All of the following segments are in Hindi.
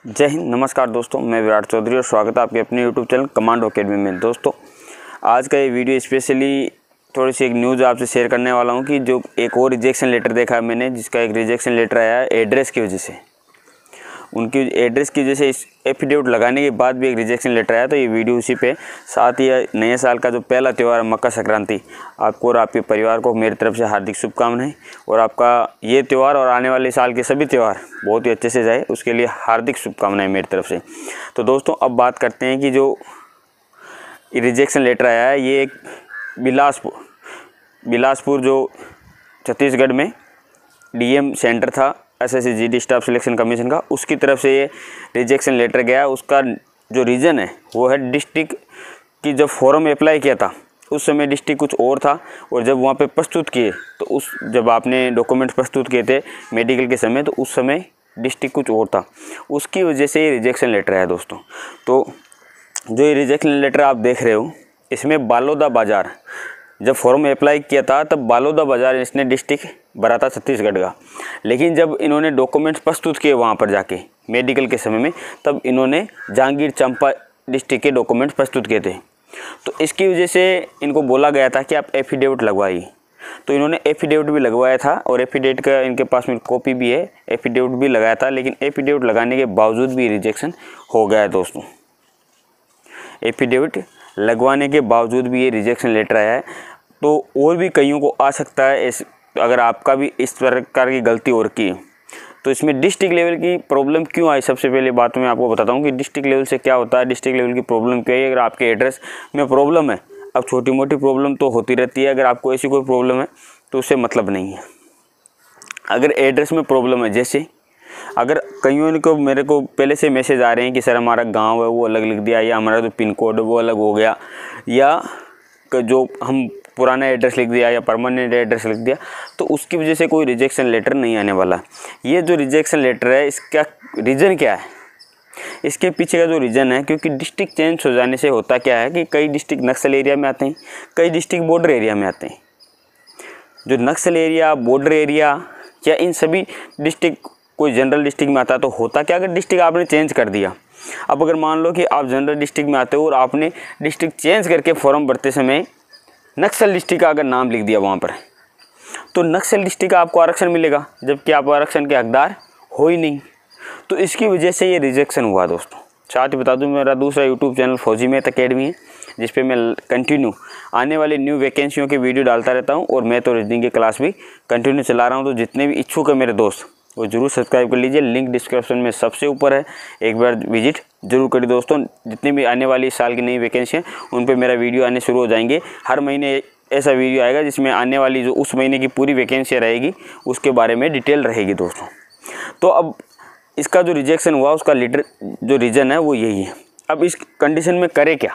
जय हिंद, नमस्कार दोस्तों, मैं विराट चौधरी और स्वागत है आपके अपने यूट्यूब चैनल कमांडो अकेडमी में। दोस्तों आज का ये वीडियो स्पेशली थोड़ी सी एक न्यूज़ आपसे शेयर करने वाला हूँ कि जो एक और रिजेक्शन लेटर देखा है मैंने, जिसका एक रिजेक्शन लेटर आया है एड्रेस की वजह से। उनकी एड्रेस की वजह से इस एफिडेविट लगाने के बाद भी एक रिजेक्शन लेटर आया। तो ये वीडियो उसी पे, साथ ही नए साल का जो पहला त्यौहार मकर संक्रांति, आपको और आपके परिवार को मेरी तरफ से हार्दिक शुभकामनाएं। और आपका ये त्यौहार और आने वाले साल के सभी त्यौहार बहुत ही अच्छे से जाए, उसके लिए हार्दिक शुभकामनाएं मेरी तरफ से। तो दोस्तों अब बात करते हैं कि जो रिजेक्शन लेटर आया है, ये एक बिलासपुर जो छत्तीसगढ़ में डीएम सेंटर था SSC GD staff selection commission का, उसकी तरफ से ये रिजेक्शन लेटर गया। उसका जो रीज़न है वो है डिस्ट्रिक्ट की जब फॉर्म अप्लाई किया था उस समय डिस्ट्रिक्ट कुछ और था, और जब वहाँ पे प्रस्तुत किए तो जब आपने डॉक्यूमेंट प्रस्तुत किए थे मेडिकल के समय, तो उस समय डिस्ट्रिक्ट कुछ और था, उसकी वजह से ये रिजेक्शन लेटर है दोस्तों। तो जो ये रिजेक्शन लेटर आप देख रहे हो, इसमें बालोदा बाज़ार, जब फॉर्म अप्लाई किया था तब बालोदा बाज़ार इसने डिस्ट्रिक्ट भरा था छत्तीसगढ़ का, लेकिन जब इन्होंने डॉक्यूमेंट्स प्रस्तुत किए वहाँ पर जाके मेडिकल के समय में, तब इन्होंने जांगीर चंपा डिस्ट्रिक्ट के डॉक्यूमेंट्स प्रस्तुत किए थे। तो इसकी वजह से इनको बोला गया था कि आप एफिडेविट लगवाइए, तो इन्होंने एफिडेविट भी लगवाया था और एफिडेविट का इनके पास में कॉपी भी है, एफिडेविट भी लगाया था, लेकिन एफिडेविट लगाने के बावजूद भी रिजेक्शन हो गया है दोस्तों। एफिडेविट लगवाने के बावजूद भी ये रिजेक्शन लेटर आया है। तो और भी कईयों को आ सकता है, अगर आपका भी इस प्रकार की गलती और की, तो इसमें डिस्ट्रिक्ट लेवल की प्रॉब्लम क्यों आई, सबसे पहले बात मैं आपको बताता हूँ कि डिस्ट्रिक्ट लेवल से क्या होता है, डिस्ट्रिक्ट लेवल की प्रॉब्लम क्या है। अगर आपके एड्रेस में प्रॉब्लम है, अब छोटी मोटी प्रॉब्लम तो होती रहती है, अगर आपको ऐसी कोई प्रॉब्लम है तो उससे मतलब नहीं है। अगर एड्रेस में प्रॉब्लम है, जैसे अगर कईयों को मेरे को पहले से मैसेज आ रहे हैं कि सर हमारा गाँव है वो अलग लिख दिया, या हमारा जो पिन कोड है वो अलग हो गया, या जो हम पुराना एड्रेस लिख दिया या परमानेंट एड्रेस लिख दिया, तो उसकी वजह से कोई रिजेक्शन लेटर नहीं आने वाला। ये जो रिजेक्शन लेटर है, इसका रीज़न क्या है, इसके पीछे का जो रीज़न है, क्योंकि डिस्ट्रिक्ट चेंज हो जाने से होता क्या है कि कई डिस्ट्रिक्ट नक्सल एरिया में आते हैं, कई डिस्ट्रिक्ट बॉर्डर एरिया में आते हैं। जो नक्सल एरिया, बॉर्डर एरिया या इन सभी डिस्ट्रिक्ट कोई जनरल डिस्ट्रिक्ट में आता है, तो होता क्या, अगर डिस्ट्रिक्ट आपने चेंज कर दिया, अब अगर मान लो कि आप जनरल डिस्ट्रिक्ट में आते हो और आपने डिस्ट्रिक्ट चेंज करके फॉर्म भरते समय नक्सल डिस्ट्रिक्ट का अगर नाम लिख दिया वहाँ पर, तो नक्सल डिस्ट्रिक्ट का आपको आरक्षण मिलेगा, जबकि आप आरक्षण के हकदार हो ही नहीं। तो इसकी वजह से ये रिजेक्शन हुआ दोस्तों। साथ ही बता दूं, मेरा दूसरा YouTube channel Fauji math academy है, जिस पे मैं कंटिन्यू आने वाले न्यू वैकेंसियों की वीडियो डालता रहता हूँ, और मैथ और रीजनिंग की क्लास भी कंटिन्यू चला रहा हूँ। तो जितने भी इच्छुक है मेरे दोस्त, वो जरूर सब्सक्राइब कर लीजिए, लिंक डिस्क्रिप्शन में सबसे ऊपर है, एक बार विजिट जरूर करिए दोस्तों। जितनी भी आने वाली साल की नई वैकेंसी हैं उन पे मेरा वीडियो आने शुरू हो जाएंगे। हर महीने ऐसा वीडियो आएगा जिसमें आने वाली जो उस महीने की पूरी वैकेंसी रहेगी उसके बारे में डिटेल रहेगी दोस्तों। तो अब इसका जो रिजेक्शन हुआ उसका जो रीज़न है वो यही है। अब इस कंडीशन में करे क्या,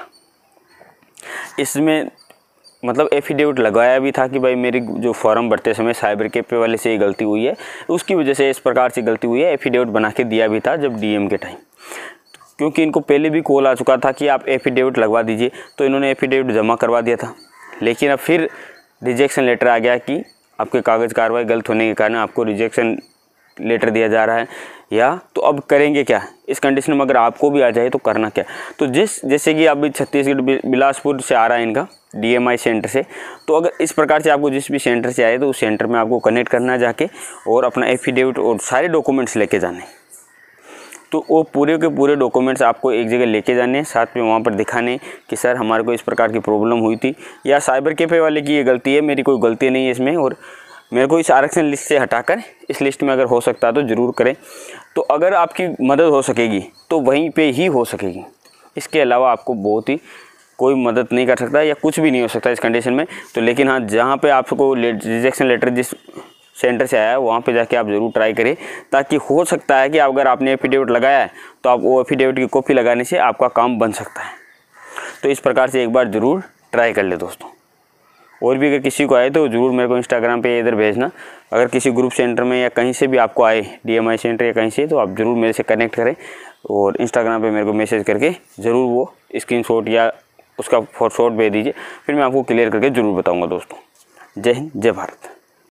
इसमें मतलब एफिडेविट लगाया भी था कि भाई मेरी जो फॉर्म भरते समय साइबर कैफे वाले से ये गलती हुई है, उसकी वजह से इस प्रकार से गलती हुई है, एफिडेविट बना के दिया भी था जब डीएम के टाइम, क्योंकि इनको पहले भी कॉल आ चुका था कि आप एफिडेविट लगवा दीजिए, तो इन्होंने एफिडेविट जमा करवा दिया था। लेकिन अब फिर रिजेक्शन लेटर आ गया कि आपके कागज़ कार्रवाई गलत होने के कारण आपको रिजेक्शन लेटर दिया जा रहा है, या तो अब करेंगे क्या इस कंडीशन में, अगर आपको भी आ जाए तो करना क्या। तो जैसे कि अभी छत्तीसगढ़ बिलासपुर से आ रहा है इनका डीएमआई सेंटर से, तो अगर इस प्रकार से आपको जिस भी सेंटर से आए तो उस सेंटर में आपको कनेक्ट करना है जाके, और अपना एफिडेविट और सारे डॉक्यूमेंट्स लेके जाने। तो वो पूरे के पूरे डॉक्यूमेंट्स आपको एक जगह लेके जाने, साथ में वहाँ पर दिखाने कि सर हमारे को इस प्रकार की प्रॉब्लम हुई थी, या साइबर कैफे वाले की ये गलती है, मेरी कोई गलती नहीं है इसमें, और मेरे को इस आरक्षण लिस्ट से हटाकर इस लिस्ट में अगर हो सकता है तो ज़रूर करें। तो अगर आपकी मदद हो सकेगी तो वहीं पे ही हो सकेगी, इसके अलावा आपको बहुत ही कोई मदद नहीं कर सकता या कुछ भी नहीं हो सकता इस कंडीशन में। तो लेकिन हाँ, जहाँ पे आपको रिजेक्शन लेटर जिस सेंटर से आया है वहाँ पे जाके आप ज़रूर ट्राई करें, ताकि हो सकता है कि अगर आपने एफिडेविट लगाया है तो आप वो एफिडेविट की कॉपी लगाने से आपका काम बन सकता है। तो इस प्रकार से एक बार ज़रूर ट्राई कर ले दोस्तों। और भी अगर किसी को आए तो ज़रूर मेरे को इंस्टाग्राम पे इधर भेजना। अगर किसी ग्रुप सेंटर में या कहीं से भी आपको आए, डीएमआई सेंटर या कहीं से, तो आप ज़रूर मेरे से कनेक्ट करें और इंस्टाग्राम पे मेरे को मैसेज करके ज़रूर वो स्क्रीनशॉट या उसका फोटोशॉट भेज दीजिए, फिर मैं आपको क्लियर करके ज़रूर बताऊँगा दोस्तों। जय हिंद, जय भारत।